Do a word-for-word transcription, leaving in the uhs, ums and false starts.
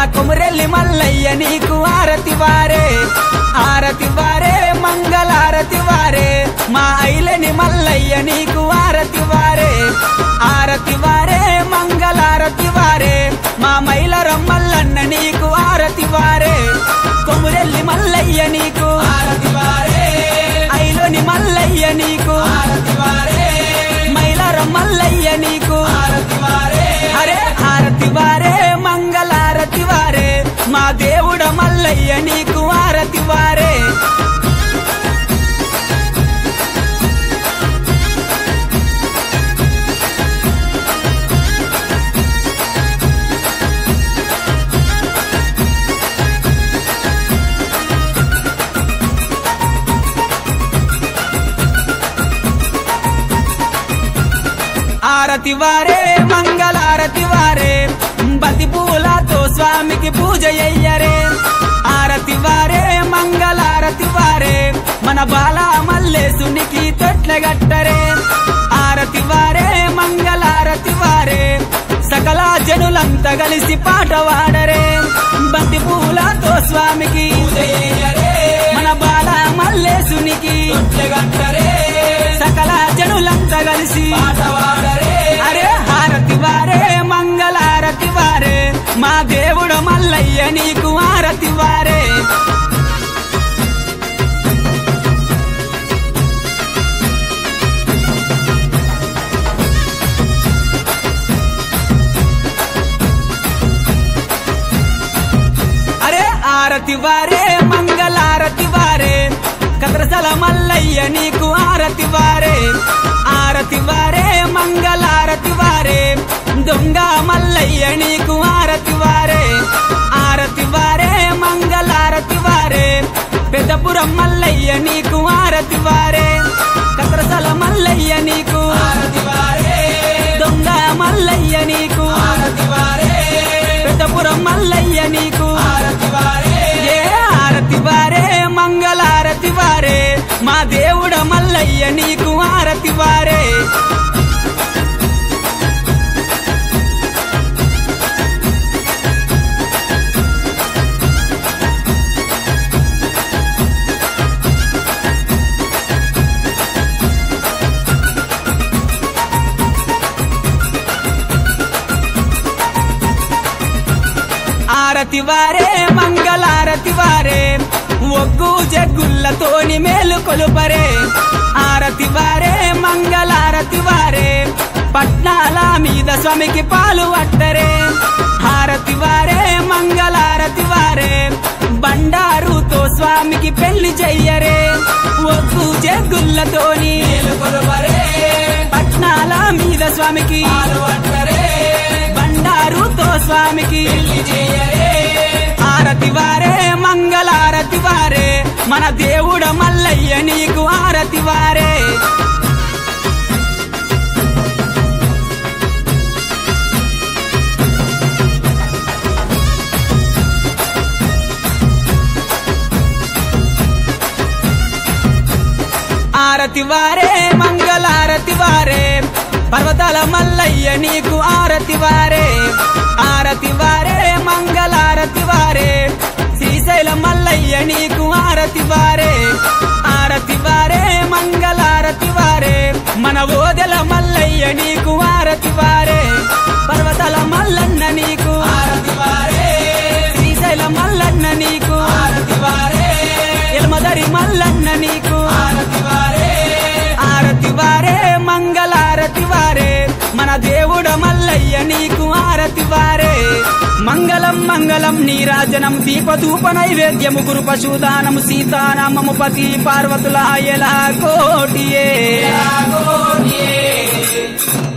కొమురెల్లి మల్లయ్య నీకు ఆరతి వారే ఆరతి వారే మంగళారతి వారే మా ఐలని మల్లయ్య నీకు ఆరతి వారే ఆరతి వారే మంగళారతి వారే మా మైలర మల్లన్న నీకు ఆరతి వారే కొమురెల్లి మల్లయ్య నీకు ఆరతి వారే ఐలోని మల్లయ్య నీకు ఆరతి వారే మైలర మల్లయ్య నీకు ఆరతి వారే అరే ఆరతి వారే మంగళారతి వారే మా దేవుడ మల్లయ్య నీకు ఆరతి వారే ఆరతి వారే మంగళారతి వారే బంతి పూలతో స్వామికి పూజ అయ్యరే ఆరతి వారే మంగళారతి వారే మన బాల మల్లేశునికి తొట్లగట్టరే ఆరతి వారే మంగళారతి వారే సకల జనులంతా కలిసి పాట వాడరే బంతి పూలతో స్వామికి పూజ అయ్యరే మన బాల మల్లేశునికి తొట్లగట్టరే సకల జనులంతా కలిసి పాట వాడరే అరే హారతి వారే మంగళారతి వారే మా దేవుడ మల్లయ్య నీకు ఆరతి వారే అరే ఆరతి వారే మంగళారతి వారే కద్రసల మల్లయ్య నీకు ఆరతి వారే ఆరతి వారే మంగళారతి వారే దొంగ మల్లయ్య నీకు ఆరతి వారే ఆరతి వారే మంగళారతి వారే పెద్దపురం మల్లయ్య నీకు ఆరతి వారే కద్రసల మల్లయ్య నీకు ఆరతి వారే దొంగ మల్లయ్య నీకు ఆరతి వారే పెద్దపురం మల్లయ్య నీకు ఆరతి వారే ఏ ఆరతి వారే మంగళారతి వారే మా దేవుడ మల్లయ్య నీకు ఆరతి వారే ఆరతి వారే మంగళారతి వారే ఒగ్గు జగ్గుల్లతోని మేలు కొలుపరే ఆరతి వారే మంగళారతి వారే పట్నాల మీద స్వామికి పాలు వట్టరే హారతి వారే మంగళారతి వారే బండారుతో స్వామికి పెళ్లి చెయ్యరే ఒగ్గు జగ్గుల్లతోని మేలు కొలుపరే పట్నాల మీద స్వామికి పాలు వట్టరే బండారుతో స్వామికి పెళ్లి చెయ్యరే ఆరతి వారే మంగళారతి వారే మన దేవుడ మల్లయ్య నీకు ఆరతి వారే ఆరతి వారే మంగళారతి వారే పర్వతాల మల్లయ్య నీకు ఆరతి వారే ఆరతి వారే మంగళారతి వారే శ్రీశైల మల్లయ్య నీకు ఆరతి వారే ఆరతి వారే మంగళారతి వారే మన ఓదెల మల్లయ్య నీకు ఆరతి వారే పర్వతాల మల్లన్న నీకు ఆరతి వారే శ్రీశైల మల్లన్న నీకు ఆరతి వారే ఎల్మదరి మల్లన్న నీకు ఆరతి వారే ఆరతి వారే మంగళారతి వారే మన దేవుడ మల్లయ్య నీకు ఆరతి వారే మంగళం మంగళం నీరాజనం దీపధూప నైవేద్యము గురు పశుదానము సీతానామము పతి పార్వతుల ఎలా కోటియే